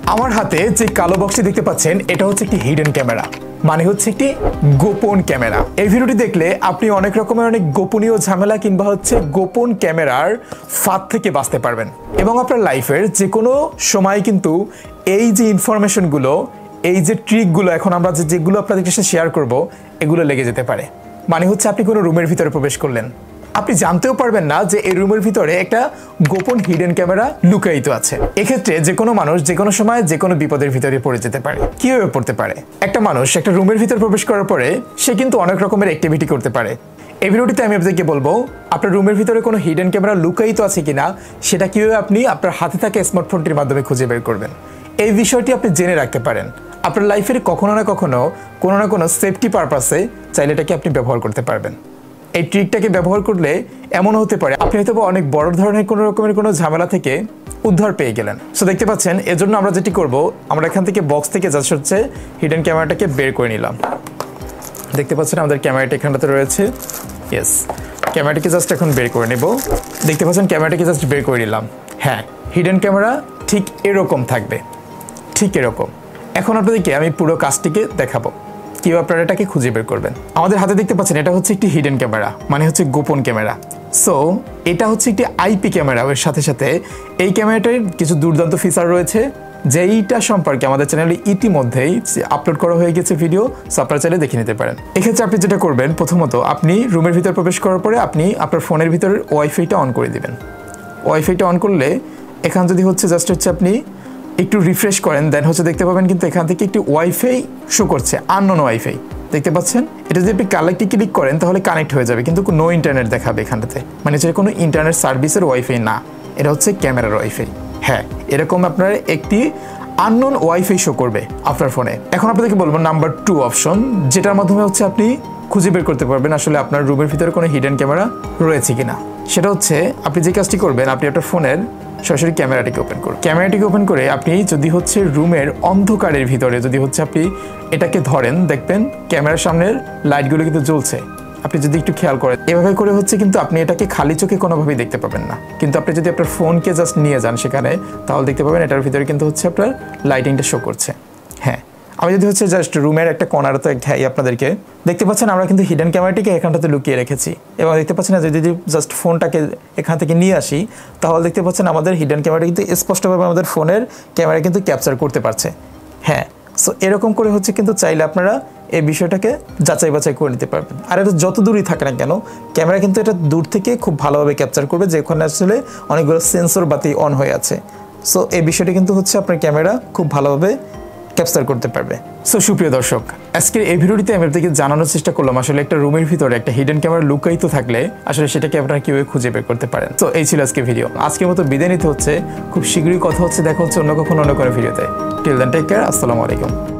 আমার হাতে যে কালো বক্সটি দেখতে পাচ্ছেন এটা হচ্ছে একটি হিডেন ক্যামেরা, মানে হচ্ছে একটি গোপন ক্যামেরা। এই ভিডিওটি দেখলে আপনি অনেক রকমের অনেক গোপনীয় ঝামেলা কিংবা হচ্ছে গোপন ক্যামেরার ফাঁদ থেকে বাঁচতে পারবেন এবং আপনার লাইফের যে কোনো সময় কিন্তু এই যে ইনফরমেশনগুলো, এই যে ট্রিকগুলো এখন আমরা যেগুলো আপনাদের সাথে শেয়ার করব এগুলো লেগে যেতে পারে। মানে হচ্ছে আপনি কোনো রুমের ভিতরে প্রবেশ করলেন, আপনি জানতেও পারবেন না যে এই রুমের ভিতরে একটা গোপন হিডেন ক্যামেরা লুকায়িত আছে। এক্ষেত্রে যে কোনো মানুষ যে কোনো সময় যে কোনো বিপদের ভিতরে পড়ে যেতে পারে। কিভাবে পড়তে পারে? একটা মানুষ একটা রুমের ভিতরে প্রবেশ করার পরে সে কিন্তু অনেক রকমের অ্যাক্টিভিটি করতে পারে। এই ভিডিওটিতে আমি আপনাদেরকে বলবো আপনার রুমের ভিতরে কোনো হিডেন ক্যামেরা লুকায়িত আছে কিনা সেটা কিভাবে আপনি আপনার হাতে থাকা স্মার্টফোনটির মাধ্যমে খুঁজে বের করবেন। এই বিষয়টি আপনি জেনে রাখতে পারেন। আপনার লাইফের কখনো না কখনো কোনো না কোনো সেফটি পারপাসে চাইলে এটাকে আপনি ব্যবহার করতে পারবেন। এই ট্রিকটাকে ব্যবহার করলে এমন হতে পারে আপনি হয়তো অনেক বড় ধরনের কোনো রকমের কোনো ঝামেলা থেকে উদ্ধার পেয়ে গেলেন। সো দেখতে পাচ্ছেন এজন্য আমরা যেটি করব, আমরা এখান থেকে বক্স থেকে জাস্ট হচ্ছে হিডেন ক্যামেরাটাকে বের করে নিলাম। দেখতে পাচ্ছেন আমাদের ক্যামেরাটা এখানটাতে রয়েছে। ইয়েস, ক্যামেরাটাকে জাস্ট এখন বের করে নেব। দেখতে পাচ্ছেন ক্যামেরাটাকে জাস্ট বের করে নিলাম। হ্যাঁ, হিডেন ক্যামেরা ঠিক এরকম থাকবে, ঠিক এরকম। এখন আপনাদেরকে আমি পুরো কাজটিকে দেখাবো কিভাবে আপনারা এটাকে খুঁজে বের করবেন। আমাদের হাতে দেখতে পাচ্ছেন এটা হচ্ছে একটি হিডেন ক্যামেরা, মানে হচ্ছে গোপন ক্যামেরা। সো এটা হচ্ছে একটি আইপি ক্যামেরা। এর সাথে সাথে এই ক্যামেরাটার কিছু দুর্দান্ত ফিচার রয়েছে যেইটা সম্পর্কে আমাদের চ্যানেলে ইতিমধ্যেই আপলোড করা হয়ে গেছে ভিডিও। সো আপনারা চাইলে দেখে নিতে পারেন। এক্ষেত্রে আপনি যেটা করবেন, প্রথমত আপনি রুমের ভিতরে প্রবেশ করার পরে আপনি আপনার ফোনের ভিতরে ওয়াইফাইটা অন করে দিবেন। ওয়াইফাইটা অন করলে এখান যদি হচ্ছে জাস্ট হচ্ছে আপনি একটু রিফ্রেশ করেন, দেন হচ্ছে দেখতে পাবেন কিন্তু এখান থেকে একটি ওয়াইফাই শো করছে, আননোন ওয়াইফাই। দেখতে পাচ্ছেন এটা যদি আপনি কানেক্টে ক্লিক করেন তাহলে কানেক্ট হয়ে যাবে, কিন্তু নো ইন্টারনেট দেখাবে এখানটাতে। মানে হচ্ছে কোনো ইন্টারনেট সার্ভিসের ওয়াইফাই না, এটা হচ্ছে ক্যামেরার ওয়াইফাই। হ্যাঁ, এরকম আপনার একটি আননোন ওয়াইফাই শো করবে আপনার ফোনে। এখন আপনাদেরকে বলবো নাম্বার 2 অপশন, যেটার মাধ্যমে হচ্ছে আপনি খুঁজে বের করতে পারবেন আসলে আপনার রুমের ভিতরে কোনো হিডেন ক্যামেরা রয়েছে কিনা। সেটা হচ্ছে আপনি যে কাজটি করবেন, আপনি আপনার ফোনের সরাসরি ক্যামেরাটিকে ওপেন করুন। ক্যামেরাটিকে ওপেন করে আপনি যদি হচ্ছে রুমের অন্ধকারের ভিতরে যদি হচ্ছে আপনি এটাকে ধরেন, দেখবেন ক্যামেরার সামনের লাইটগুলো কিন্তু জ্বলছে। আপনি যদি একটু খেয়াল করেন এভাবে করে হচ্ছে কিন্তু আপনি এটাকে খালি চোখে কোনোভাবেই দেখতে পাবেন না, কিন্তু আপনি যদি আপনার ফোনকে জাস্ট নিয়ে যান সেখানে, তাহলে দেখতে পাবেন এটার ভিতরে কিন্তু হচ্ছে আপনার লাইটিংটা শো করছে। হ্যাঁ, আমি যদি হচ্ছে জাস্ট রুমের একটা কর্নারতে দেখাই আপনাদেরকে, দেখতে পাচ্ছেন আমরা কিন্তু হিডেন ক্যামেরাটিকে এখানটাতে লুকিয়ে রেখেছি এবং দেখতে পাচ্ছেন যদি জাস্ট ফোনটাকে এখান থেকে নিয়ে আসি তাহলে দেখতে পাচ্ছেন আমাদের হিডেন ক্যামেরাটা কিন্তু স্পষ্টভাবে আমাদের ফোনের ক্যামেরা কিন্তু ক্যাপচার করতে পারছে। হ্যাঁ, সো এরকম করে হচ্ছে কিন্তু চাইলে আপনারা এই বিষয়টাকে যাচাই বাছাই করে নিতে পারবেন। আর এটা যত দূরই থাকে না কেন, ক্যামেরা কিন্তু এটা দূর থেকে খুব ভালোভাবে ক্যাপচার করবে, যেখানে আসলে অনেকগুলো সেন্সর বাতি অন হয়ে আছে। সো এই বিষয়টা কিন্তু হচ্ছে আপনার ক্যামেরা খুব ভালোভাবে ক্যাপচার করতে পারবে। সো সুপ্রিয় দর্শক, আজকের এই ভিডিওটিতে আমি আপনাদেরকে জানানোর চেষ্টা করলাম আসলে একটা রুমের ভিতরে একটা হিডেন ক্যামেরা লুকায়িত থাকলে আসলে সেটাকে আপনারা কিভাবে খুঁজে বের করতে পারেন। তো এই ছিল আজকের ভিডিও। আজকের মতো বিদায় নিতে হচ্ছে, খুব শীঘ্রই কথা হচ্ছে, দেখা হচ্ছে অন্য কখনো অন্য কোনো ভিডিওতে। টিল দেন টেক কেয়ার, আসসালামু আলাইকুম।